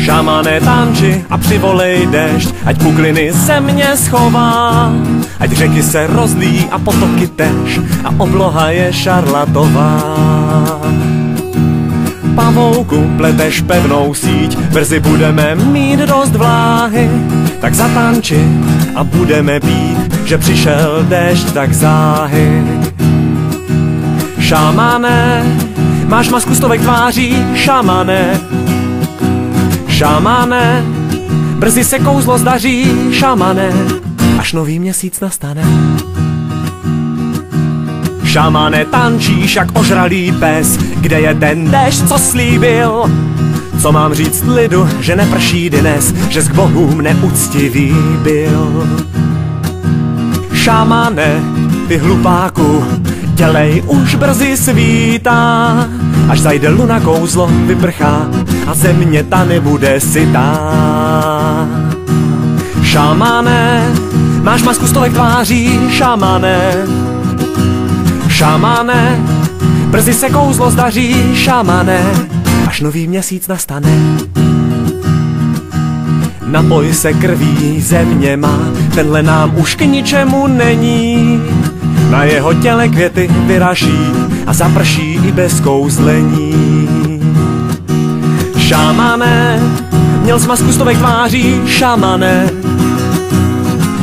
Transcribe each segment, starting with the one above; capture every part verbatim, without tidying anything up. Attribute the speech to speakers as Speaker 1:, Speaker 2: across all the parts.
Speaker 1: Šamane, tanči a přivolej déšť, ať pukliny země schová, ať řeky se rozlí a potoky též a obloha je šarlatová. Pavouku, pleteš pevnou síť, brzy budeme mít dost vláhy, tak zatanči a budeme pít, že přišel déšť tak záhy. Šamane, máš masku stovek tváří, šamane, šamane, brzy se kouzlo zdaří, šamane, až nový měsíc nastane. Šamane, tančíš jak ožralý pes, kde je ten déšť, co slíbil? Co mám říct lidu, že neprší dnes, že k bohům neuctivý byl? Šamane, ty hlupáku, dělej, už brzy svítá, až zajde luna, kouzlo vyprchá a země ta nebude sytá. Šamane, máš masku stovek tváří, šamane, šamane, brzy se kouzlo zdaří, šamane, až nový měsíc nastane. Napoj se krví, země má, tenhle nám už k ničemu není. Na jeho těle květy vyraší a zaprší i bez kouzlení. Šamane, měl jsi masku stovek tváří, šamane,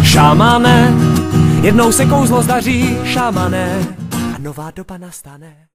Speaker 1: šamane, jednou se kouzlo zdaří, šamane, a nová doba nastane.